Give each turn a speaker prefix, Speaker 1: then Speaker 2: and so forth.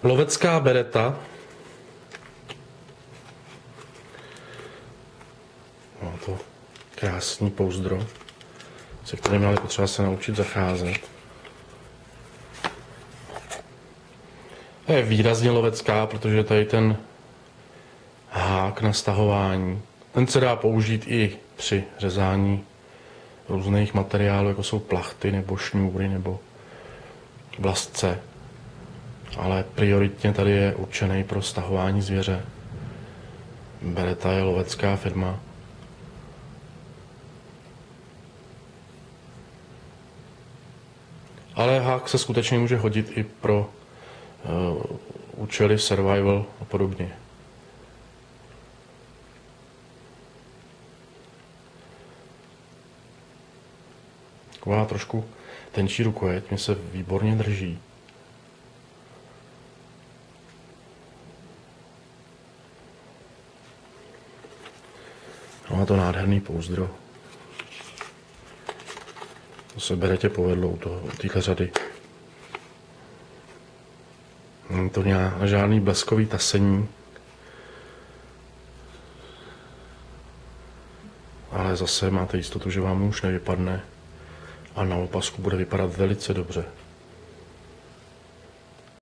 Speaker 1: Lovecká bereta. Má to krásný pouzdro, se kterým ale potřeba se naučit zacházet. Je výrazně lovecká, protože tady ten hák na stahování, ten se dá použít i při řezání různých materiálů, jako jsou plachty nebo šňůry nebo vlastce. Ale prioritně tady je určený pro stahování zvěře. Bereta je lovecká firma. Ale hák se skutečně může hodit i pro účely survival a podobně. Taková trošku tenčí rukojeť mě se výborně drží. Má to nádherný pouzdro. To se Beretě povedlo u téhle řady. Není to žádný bleskový tasení, ale zase máte jistotu, že vám už nevypadne a na opasku bude vypadat velice dobře.